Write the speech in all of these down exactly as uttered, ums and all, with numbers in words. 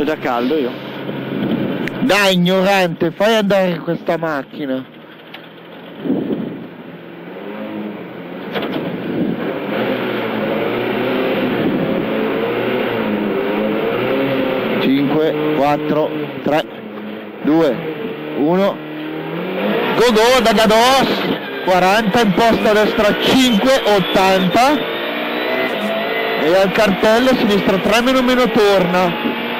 C'ho già caldo io. Dai ignorante, fai andare questa macchina. cinque, quattro, tre, due, uno. Go go da Gados. quaranta, imposta a destra cinque, ottanta. E al cartello a sinistra tre meno meno torna.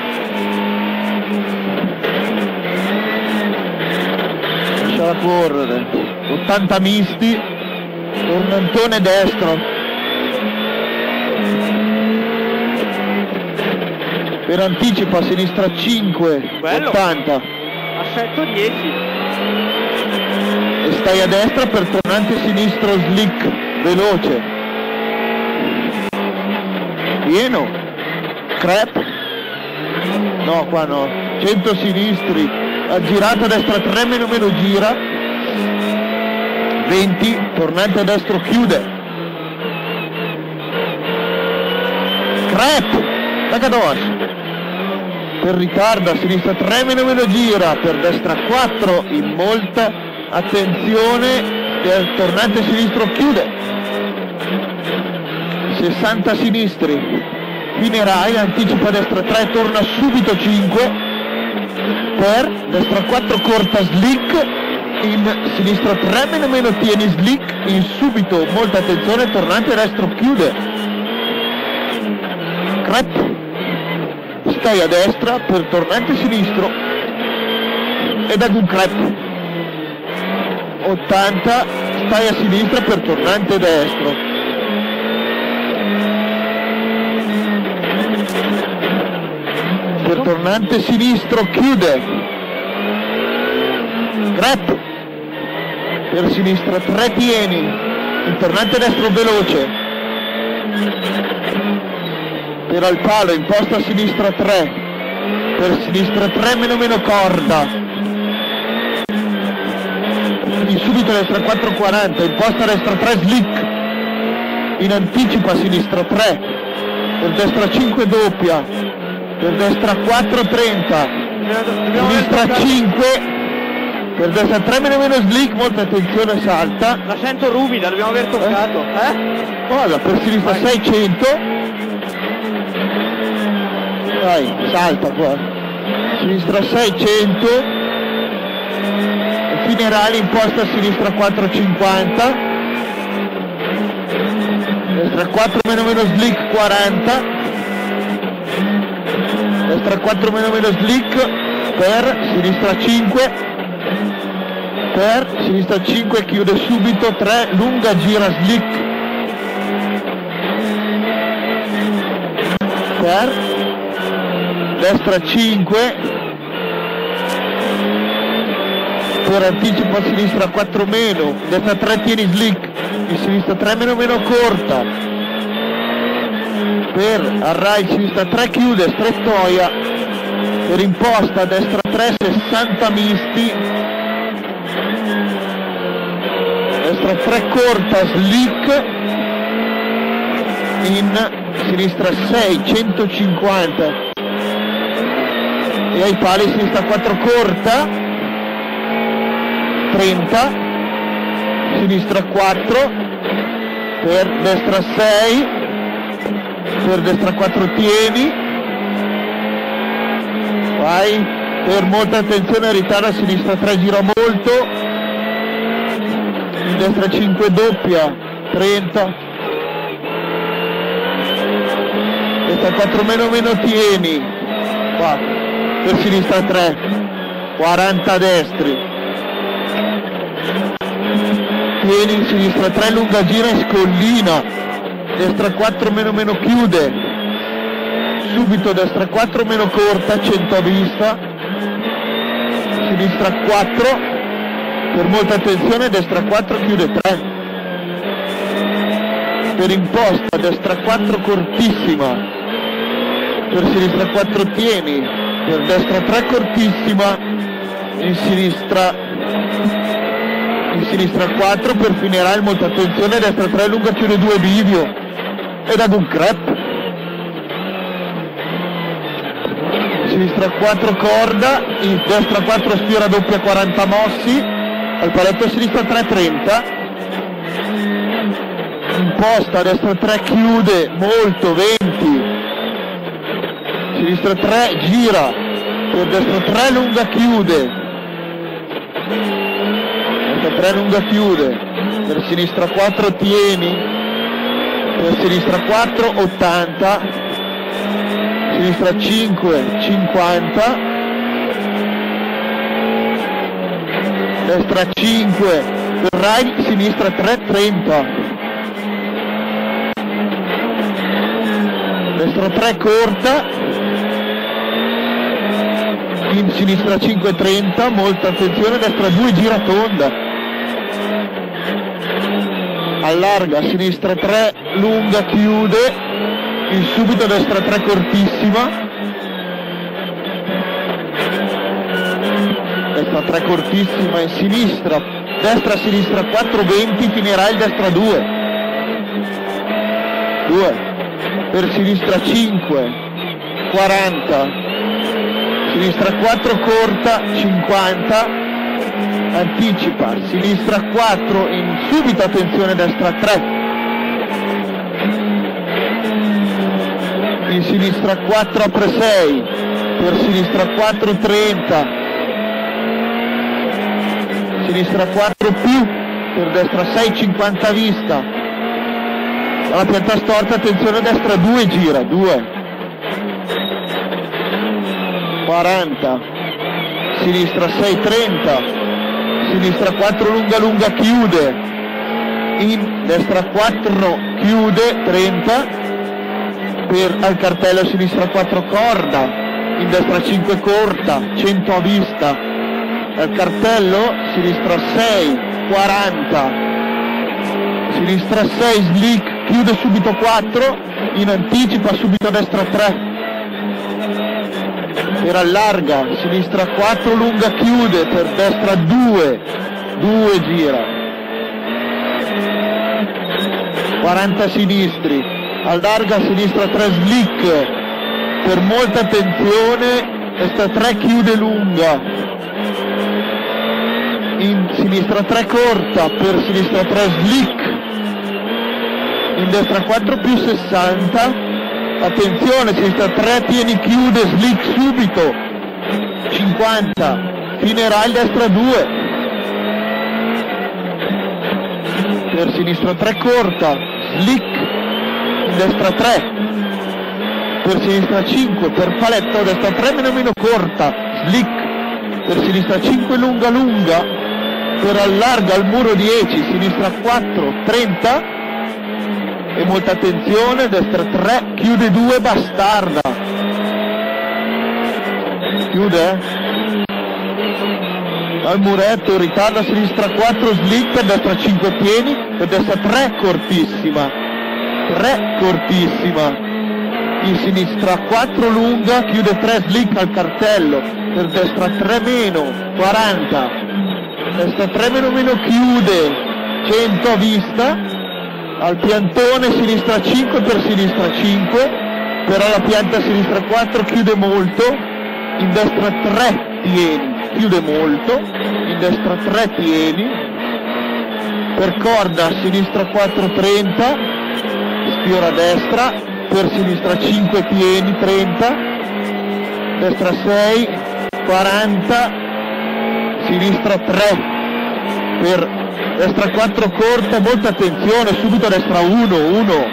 Lasciala correre. ottanta misti. Tornantone destro. Per anticipo a sinistra cinque, Bello. ottanta. Assetto dieci. E stai a destra per tornante sinistro slick, veloce. Pieno. Crep. No, qua no. cento sinistri. Ha girato a destra tre meno meno gira. venti. Tornante a destra chiude. Crep. Tagados. Per ritardo a sinistra tre meno meno gira. Per destra quattro. In molta attenzione. Il tornante sinistro chiude. sessanta sinistri. Finerai, anticipa a destra tre, torna subito cinque. Per destra quattro corta slick. In sinistra tre meno meno tieni slick. In subito molta attenzione, tornante destro chiude. Crep. Stai a destra per tornante sinistro. Ed ad un crep. ottanta, stai a sinistra per tornante destro. Per tornante sinistro chiude. Crep. Per sinistra tre tieni. Il tornante destro veloce. Per al palo, imposta a sinistra tre. Per sinistra tre meno meno corda. In subito a destra quattro quaranta, imposta a destra tre slick. In anticipo a sinistra tre. Per destra cinque doppia. Per destra quattro trenta. Sinistra cinque. Per destra tre meno meno slick, molta attenzione, salta. La sento ruvida, dobbiamo aver toccato. Eh? Guarda, per sinistra seicento. Vai, salta qua. Sinistra seicento. Finerali, imposta a sinistra quattro cinquanta. Destra quattro meno meno slick quaranta. Destra quattro meno meno slick. Per sinistra cinque. Per sinistra cinque chiude subito tre, lunga gira slick. Per destra cinque. Per anticipo a sinistra quattro meno, destra tre tieni slick, in sinistra tre meno meno corta. Per arrai sinistra tre chiude, strettoia. Per imposta destra tre, sessanta misti. Destra tre corta slick. In sinistra sei, centocinquanta. E ai pali sinistra quattro corta. trenta, sinistra quattro, per destra sei, per destra quattro tieni, vai, per molta attenzione ritardo a sinistra tre gira molto, in destra cinque doppia, trenta, destra quattro meno meno tieni, qua, per sinistra tre, quaranta destri. Tieni in sinistra tre, lunga gira e scollina. Destra quattro meno meno chiude. Subito destra quattro meno corta, cento a vista. Sinistra quattro. Per molta attenzione, destra quattro chiude tre. Per imposta, destra quattro cortissima. Per sinistra quattro tieni. Per destra tre cortissima. In sinistra in sinistra quattro, per Finerai molta attenzione, destra tre lunga chiude due bivio ed ad un crep. sinistra quattro corda, in destra quattro sfiora doppia quaranta mossi, al paletto sinistra tre trenta, imposta a destra tre chiude molto venti, sinistra tre gira, per destra tre lunga chiude, destra tre lunga chiude, per sinistra quattro tieni, per sinistra quattro ottanta, sinistra cinque cinquanta, destra cinque per right, sinistra tre trenta, destra tre corta, in sinistra cinque trenta, molta attenzione, destra due gira tonda, allarga, sinistra tre lunga chiude, in subito destra tre cortissima, destra tre cortissima in sinistra, destra sinistra quattro venti, finirà il destra due, due, per sinistra cinque quaranta, sinistra quattro corta cinquanta, anticipa, sinistra quattro in subito attenzione destra tre, in sinistra quattro apre sei, per sinistra quattro trenta, sinistra quattro più, per destra sei cinquanta vista, alla pianta storta attenzione destra due gira, due, quaranta, sinistra sei trenta, sinistra quattro lunga lunga chiude, in destra quattro chiude trenta, per al cartello sinistra quattro corda, in destra cinque corta, cento a vista, al cartello sinistra sei quaranta, sinistra sei slick, chiude subito quattro, in anticipa subito a destra tre, per allarga, sinistra quattro lunga chiude, per destra due, due gira, quaranta sinistri, allarga sinistra tre slick, per molta attenzione, destra tre chiude lunga, in sinistra tre corta, per sinistra tre slick, in destra quattro più sessanta, attenzione, sinistra tre tieni chiude slick subito, cinquanta, finirà il destra due, per sinistra tre corta, slick, destra tre, per sinistra cinque, per paletto, destra tre meno meno corta, slick, per sinistra cinque lunga lunga, per allarga al muro dieci, sinistra quattro trenta, e molta attenzione, destra tre, chiude due, bastarda, chiude, eh? Al muretto, ritarda sinistra quattro slick, per destra cinque pieni, per destra tre cortissima, tre cortissima, in sinistra quattro lunga, chiude tre slick al cartello, per destra tre meno, quaranta, destra tre meno meno chiude, cento a vista, al piantone sinistra cinque per sinistra cinque, però la pianta sinistra quattro chiude molto, in destra tre tieni, chiude molto, in destra tre tieni, per corda sinistra quattro trenta, sfiora a destra, per sinistra cinque tieni trenta, destra sei quaranta, sinistra tre, per destra quattro corta, molta attenzione, subito destra uno, uno,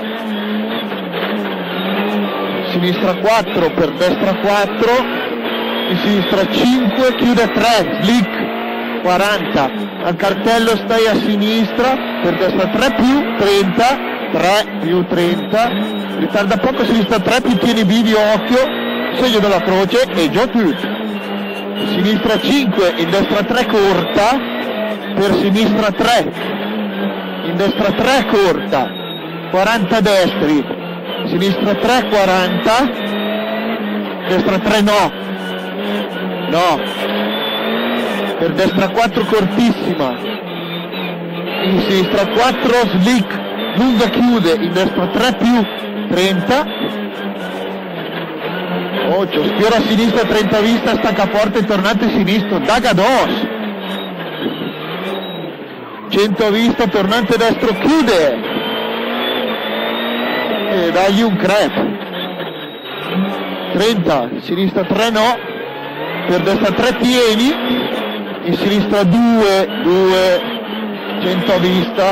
sinistra quattro, per destra quattro, in sinistra cinque, chiude tre, slick, quaranta, al cartello stai a sinistra, per destra tre più, trenta, tre più trenta, ritarda poco, sinistra tre più tieni vivi, occhio, segno della croce e già più, sinistra cinque, in destra tre corta, per sinistra tre, in destra tre corta, quaranta destri, sinistra tre quaranta, destra tre no, no, per destra quattro cortissima, in sinistra quattro slick, lunga chiude, in destra tre più trenta, Occhio, sfiora a sinistra, trenta vista, stacca forte, tornante sinistro, Dagados. cento vista, tornante destro, chiude. E dagli un crepe. trenta, sinistra tre no, per destra tre pieni, in sinistra due, due, cento vista,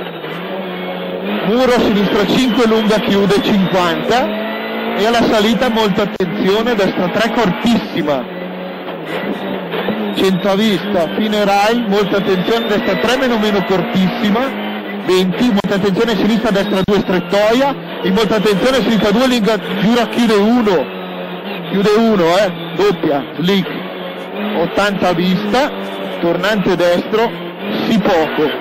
muro, sinistra cinque lunga, chiude, cinquanta, e alla salita molta attenzione, destra tre cortissima, cento a vista, fine rail, molta attenzione, destra tre meno meno cortissima, venti, molta attenzione, sinistra destra due strettoia, e molta attenzione, sinistra due linga, gira, chiude uno, chiude uno, eh, doppia, slick, ottanta a vista, tornante destro, sì poco.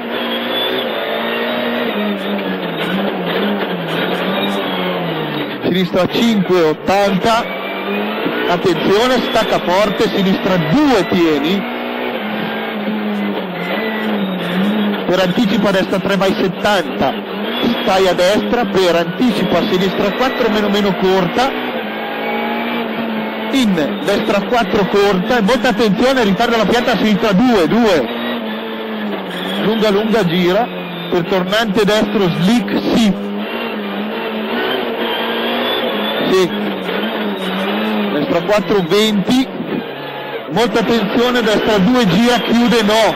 Sinistra cinque, ottanta, attenzione, stacca forte, sinistra due tieni, per anticipo a destra tre vai settanta, stai a destra, per anticipo a sinistra quattro meno meno corta, in destra quattro corta, e molta attenzione, ritarda la pianta a sinistra due, due, lunga lunga gira, per tornante destro slick sì, sì, destra quattro venti, molta attenzione, destra due gira, chiude no,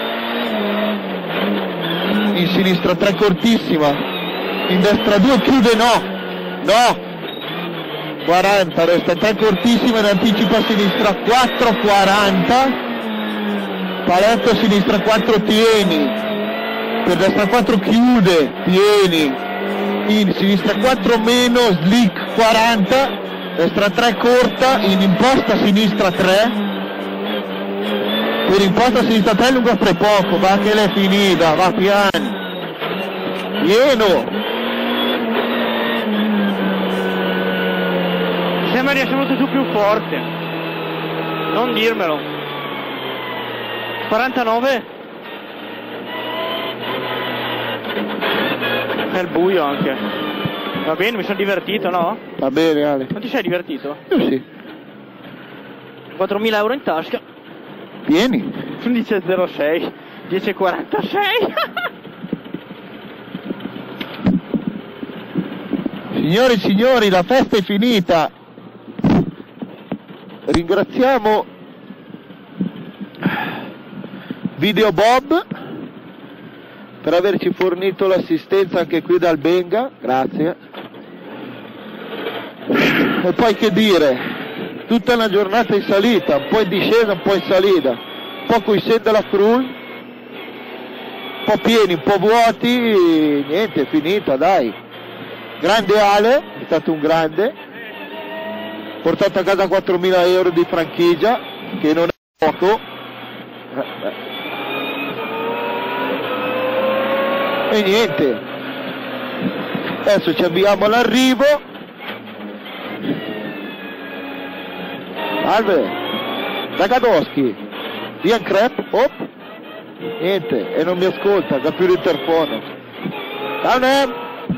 in sinistra tre cortissima, in destra due chiude no, no, quaranta, destra tre cortissima, in anticipo a sinistra quattro, quaranta, paletto sinistra quattro tieni, per destra quattro chiude, tieni, in sinistra quattro meno, slick quaranta, destra tre corta, in imposta sinistra tre, per imposta sinistra tre lunga tre poco, va che l'è finita, va piano, pieno. Sembra di essere venuto giù più forte, non dirmelo. quarantanove. È il buio anche. Va bene, mi sono divertito, no? Va bene, Ale. Non ti sei divertito? Io sì. quattromila euro in tasca. Pieni. undici e zero sei, dieci e quarantasei. Signori e signori, la festa è finita. Ringraziamo Video Bob per averci fornito l'assistenza anche qui dal Benga, grazie. E poi che dire, tutta una giornata in salita, un po' in discesa, un po' in salita, un po' coi sen della Frul, un po' pieni, un po' vuoti, niente, è finita, dai. Grande Ale, è stato un grande, portato a casa quattromila euro di franchigia, che non è poco. E niente, adesso ci avviamo all'arrivo. Salve, Dagadoschi, Ian Crep, op, niente, e non mi ascolta, da più l'interfono. Ciao Nem.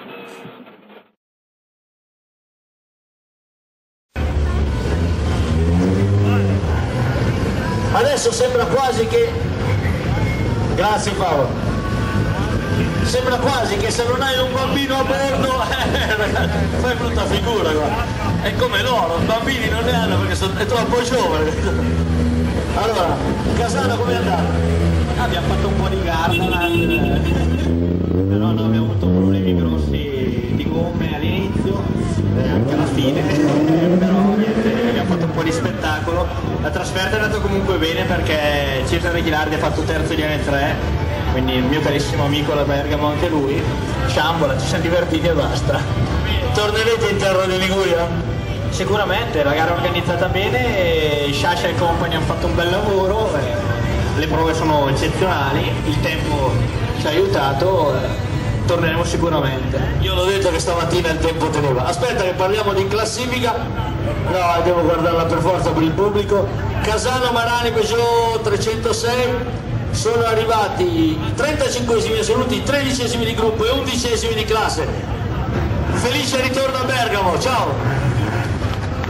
Adesso sembra quasi che, grazie Paolo, sembra quasi che se non hai un bambino a bordo eh, fai brutta figura, guarda. È come loro, bambini non ne hanno perché sono, è troppo giovane. Allora, Casano com'è andata? Abbiamo fatto un po' di gara, però non abbiamo avuto problemi grossi di gomme all'inizio, e anche alla fine, però niente, abbiamo fatto un po' di spettacolo. La trasferta è andata comunque bene perché Cesare Ghilardi ha fatto terzo di N tre, quindi il mio carissimo amico la Bergamo anche lui, Sciambola, ci siamo divertiti e basta. Tornerete in terra di Liguria? Sicuramente, la gara è organizzata bene, Sciascia e compagni hanno fatto un bel lavoro, eh, le prove sono eccezionali, il tempo ci ha aiutato, eh, torneremo sicuramente. Io l'ho detto che stamattina il tempo teneva. Aspetta che parliamo di classifica, no, devo guardarla per forza per il pubblico. Casano Marani Peugeot trecentosei, sono arrivati i trentacinquesimi assoluti, i tredicesimi di gruppo e undicesimi di classe. Felice ritorno a Bergamo, ciao!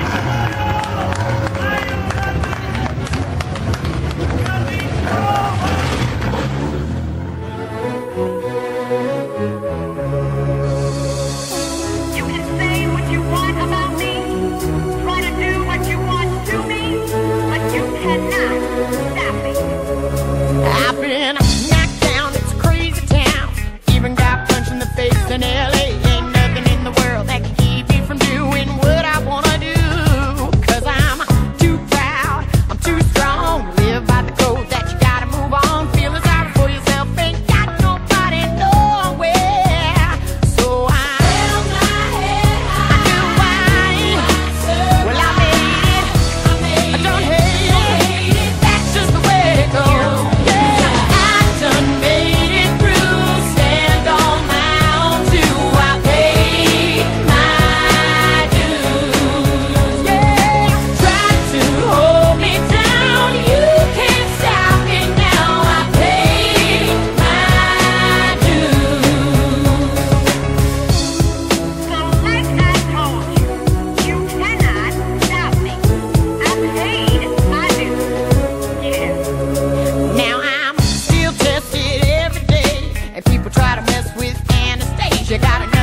You gotta